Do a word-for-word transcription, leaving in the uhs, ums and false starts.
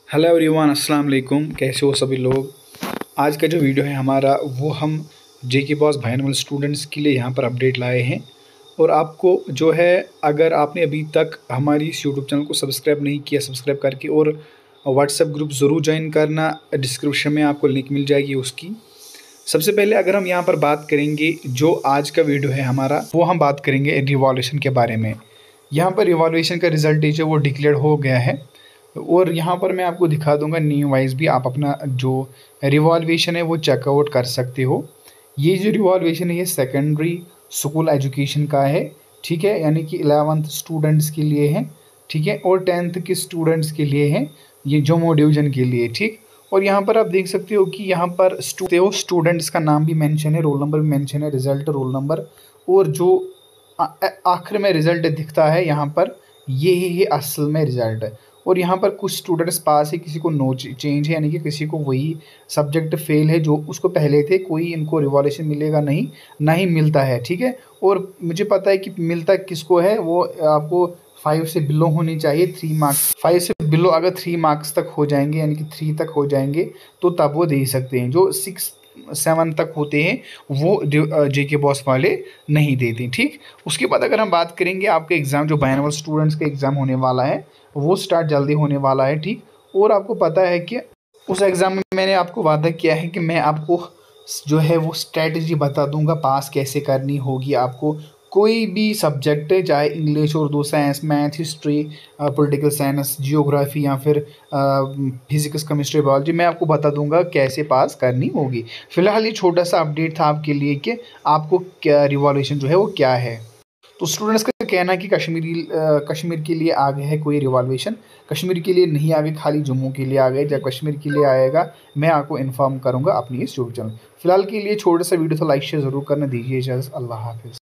Hello everyone, अस्सलाम वालेकुम। कैसे हो सभी लोग। आज का जो वीडियो है हमारा वो हम जे के बॉस बायनॉमिनल स्टूडेंट्स के लिए यहाँ पर अपडेट लाए हैं। और आपको जो है, अगर आपने अभी तक हमारी इस यूट्यूब चैनल को सब्सक्राइब नहीं किया, सब्सक्राइब करके और व्हाट्सएप ग्रुप ज़रूर ज्वाइन करना। डिस्क्रिप्शन में आपको लिंक मिल जाएगी उसकी। सबसे पहले अगर हम यहाँ पर बात करेंगे, जो आज का वीडियो है हमारा, वो हम बात करेंगे रिवॉल्यूशन के बारे में। यहाँ पर रिवॉल्यूशन का रिज़ल्ट जो वो डिक्लेयर हो गया है और यहाँ पर मैं आपको दिखा दूंगा नेम वाइज भी आप अपना जो रिवॉल्यूशन है वो चेकआउट कर सकते हो। ये जो रिवॉल्यूशन है ये सेकेंडरी स्कूल एजुकेशन का है, ठीक है, यानी कि इलेवंथ स्टूडेंट्स के लिए है, ठीक है, और टेंथ के स्टूडेंट्स के लिए है, ये जम्मू डिवीज़न के लिए, ठीक। और यहाँ पर आप देख सकते हो कि यहाँ पर स्टू, स्टूडेंट्स का नाम भी मेंशन है, रोल नंबर भी मेंशन है, रिजल्ट, रोल नंबर, और जो आखिर में रिज़ल्ट दिखता है यहाँ पर, ये ही असल में रिज़ल्ट है। और यहाँ पर कुछ स्टूडेंट्स पास है, किसी को नो चेंज है, यानी कि किसी को वही सब्जेक्ट फेल है जो उसको पहले थे, कोई इनको रिवॉल्यूशन मिलेगा नहीं, ना ही मिलता है, ठीक है। और मुझे पता है कि मिलता किसको है, वो आपको फाइव से बिलो होनी चाहिए, थ्री मार्क्स, फाइव से बिलो अगर थ्री मार्क्स तक हो जाएंगे, यानी कि थ्री तक हो जाएंगे तो तब वो दे सकते हैं। जो सिक्स सेवन तक होते हैं वो जे के बॉस वाले नहीं देते, ठीक। उसके बाद अगर हम बात करेंगे, आपका एग्ज़ाम जो बायनॉमिनल स्टूडेंट्स का एग्ज़ाम होने वाला है वो स्टार्ट जल्दी होने वाला है, ठीक। और आपको पता है कि उस एग्ज़ाम में मैंने आपको वादा किया है कि मैं आपको जो है वो स्ट्रेटजी बता दूंगा पास कैसे करनी होगी। आपको कोई भी सब्जेक्ट है, चाहे English, Urdu, science, math, history, political science, geography या फिर फिजिक्स, केमिस्ट्री, बायोलॉजी, मैं आपको बता दूंगा कैसे पास करनी होगी। फिलहाल ये छोटा सा अपडेट था आपके लिए कि आपको क्या रिवॉल्यूशन जो है वो क्या है। तो स्टूडेंट्स का कहना है कि कश्मीरी कश्मीर के लिए आ गया है कोई रिवॉल्यूशन, कश्मीर के लिए नहीं आ गया, खाली जम्मू के लिए आ गए। जब कश्मीर के लिए आएगा मैं आपको इन्फॉर्म करूंगा अपनी इस यूट्यूब चैनल। फिलहाल के लिए छोटा सा वीडियो था, लाइक शेयर ज़रूर करना। दीजिए इजाज़त। अल्लाह हाफिज़।